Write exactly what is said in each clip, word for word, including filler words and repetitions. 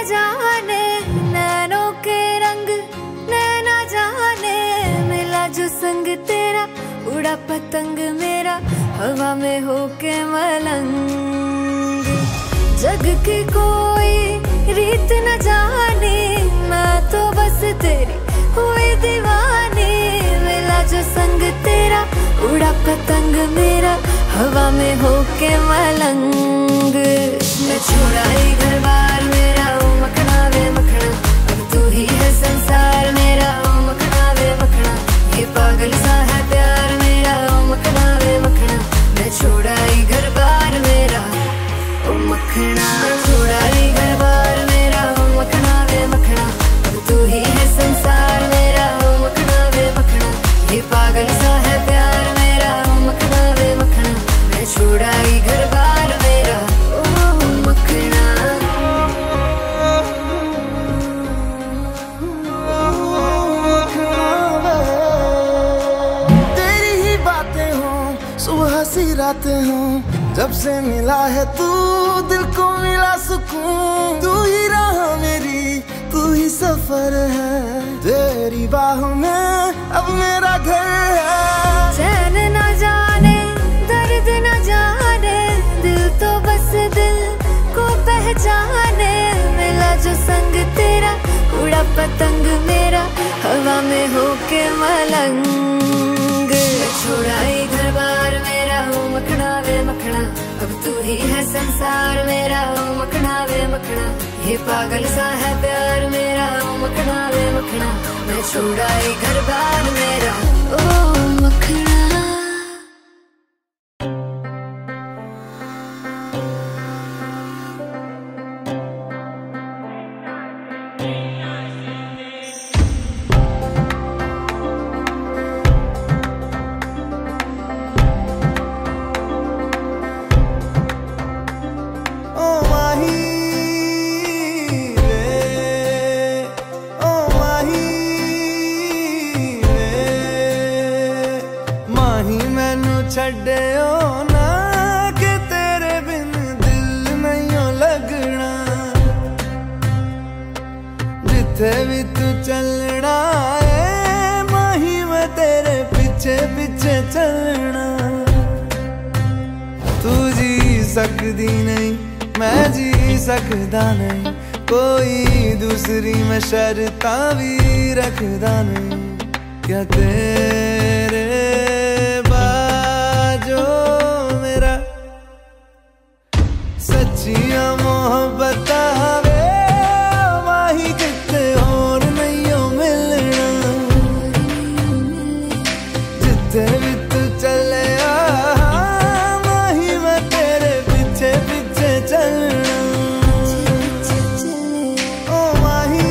न जाने नैनों के रंग, नैना जाने मिला जो संग तेरा, उड़ा पतंग मेरा हवा में होके मलंग। जग की कोई रीत न जाने, मैं तो बस तेरी हुई दीवानी, मिला जो संग तेरा, उड़ा पतंग मेरा हवा में होके मलंग। मैं छोड़ा ही घर बार मेरा, ओ मखना वे मखना, अब तू ही है संसार मेरा, ओ मखना वे मखना, ये पागल सा है प्यार मेरा, ओ मखना वे मखना। मैं छोड़ा ही घर बार मेरा, ओ मखना, छोड़ा ही घर बार मेरा, ओ मखना वे मखना, अब तू ही है संसार मेरा, ओ मखना वे मखना, ये पागल सा है प्यार मेरा, ओ मखना वे मखना। मैं छोड़ा ही घर बार मेरा, ओ मखना। तेरी ही बातें हो, सुबह सी रातें हो, जब से मिला है तू दिल को मिला सुकून। तू ही राह मेरी, तू ही सफर है, तेरी बाहों में अब मेरा घर है। चैन न जाने दर्द न जाने, दिल तो बस दिल को पहचाने, मिला जो संग तेरा, उड़ा पतंग मेरा हवा में होके मलंग। छोड़ा ही घर बार मेरा, ओ मखना वे मखना, अब तू ही है संसार मेरा, ओ मखना वे मखना, ये पागल सा है प्यार मेरा, ओ मखना वे मखना। मैं छोड़ा ही घर बार मेरा, ओ मखना। छड्डियो ना कि तेरे बिन दिल नहीं लगना, जिथे भी तू चलना है माही मैं तेरे पीछे पीछे चलना। तू जी सकदी नहीं, मैं जी सकदा नहीं, कोई दूसरी मैं शर्तां भी रखदा नहीं। क्या तेरे जो मेरा सच्चियां मोहब्बत वे माही किते और नहीं मिलना, जिथे भी तू चले माही मैं तेरे पीछे पीछे चलना। ओ माही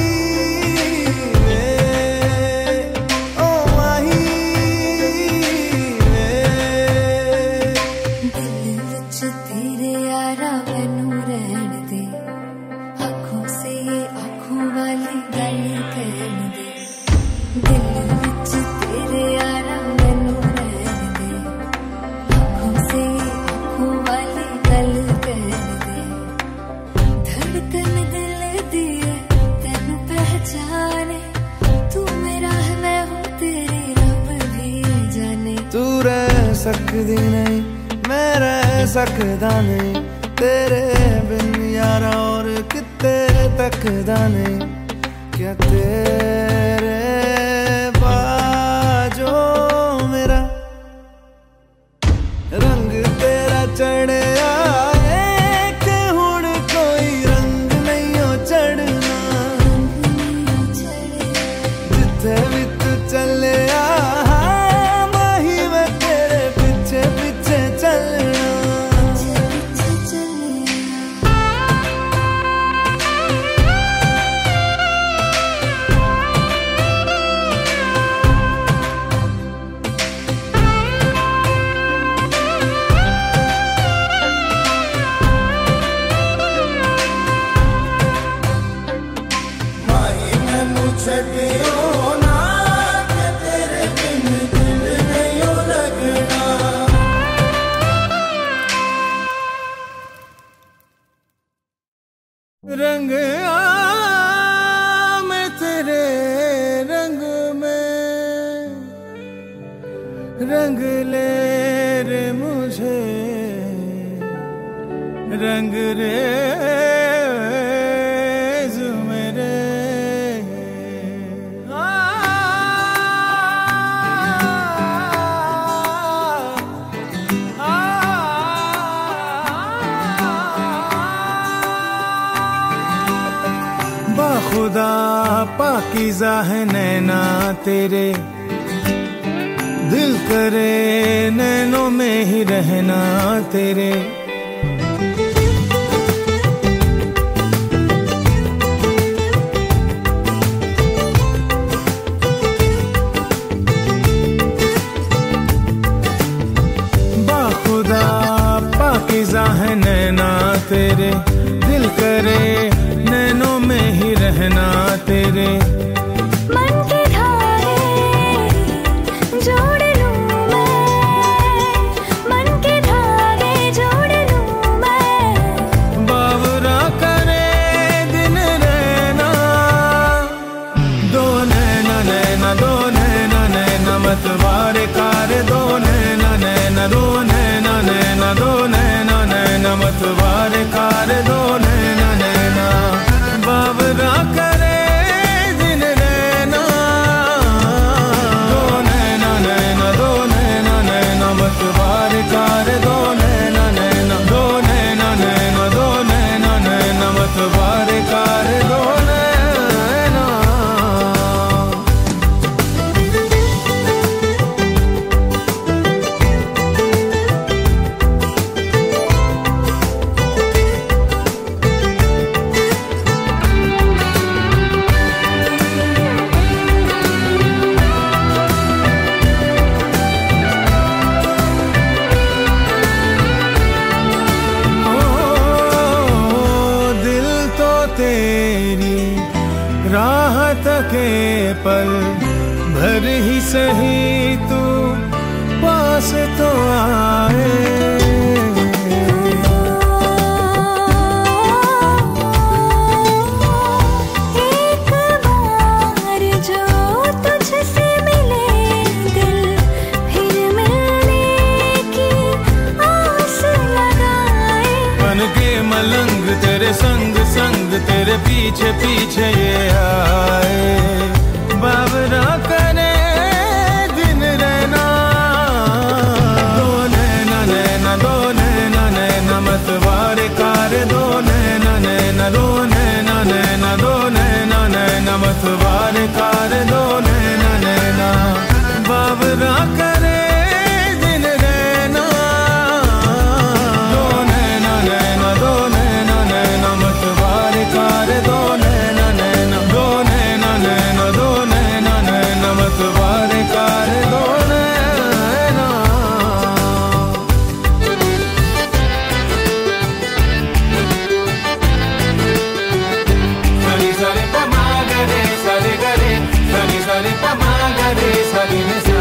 सकदी नहीं, मैं रह सकदा नहीं, तेरे बिन यारा और किते तकदा नहीं। क्या तेरे बाजो मेरा रंग तेरा चढ़े आए कि हुण कोई रंग नहीं हो चढ़ना, जिथे भी तू चले रंग आ मैं तेरे रंग में, रंग ले रे मुझे, रंग रेज मेरे। बाखुदा पाकीज़ा है नैना तेरे, दिल करे नैनों में ही रहना तेरे। बाखुदा पाकीज़ा है नैना तेरे, दिल करे नैनों में ही रहना तेरे। मन के धागे जोड़ लूं मैं, मन के धागे जोड़ लूं मैं। बावरा करे दिन रहना, दो नैना नैना दो नैना नैना मतवारे कार, दो नैना नैना दो नैना नैना दो नैना नैना मतवारे कार, दो नैना नैना। बावरा करे दिन रहना, दो नैना नैना दो नैना नैना मतवारे कार, दो नैना नैना दो नैना नैना दो नैना नैना मतवारे कार, दो नैना। तेरी राहत के पल भर ही सही तू पास तो आए। एक बार जो तुझसे मिले दिल फिर मिलने की आस लगाए। बन के मलंग तेरे संग संग तेरे पीछे पीछे ये आए। बावरा करे दिन रहना, दो नैना नैना दो नैना नैना मतवारे कार, दो नैना नैना दो नैना नैना दो नैना नैना मतवारे कार, दो नैना नैना। बावरा करे दिन रहना, दो नैना नैना दो नैना नैना मतवारे कार, दो नैना नैना दो नैना नैना दो नैना नैना मतवारे कार, दो नैना। सनी सरे पमा गरे सरे गरे, सनी सरे पमा गरे सरी ने सा।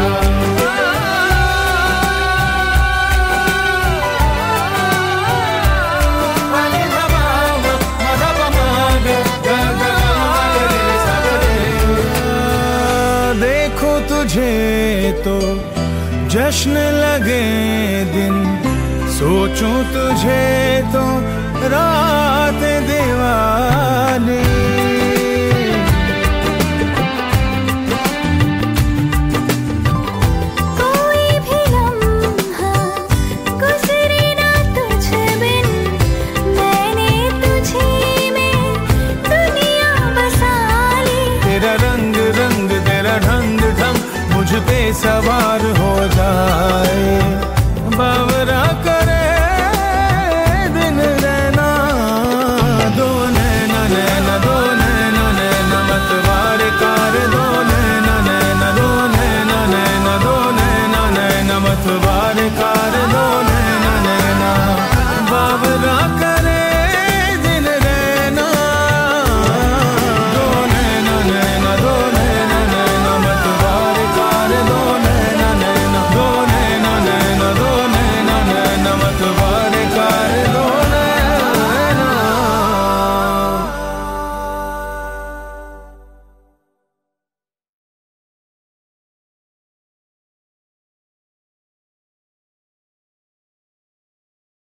देखो तुझे तो जश्न लगे दिन, सोचूं तुझे तो रात दिवाली। कोई भी लम्हा गुजरे ना तुझ बिन, मैंने तुझे में दुनिया बसा ली। तेरा रंग रंग तेरा ढंग ढंग मुझ पे सवार हो जाए। बावरा करे दिन रहना, दो नैना नैना दो नैना नैना मतवारे कार, दो नैना नैना दो नैना नैना दो नैना नैना मतवारे कार, दो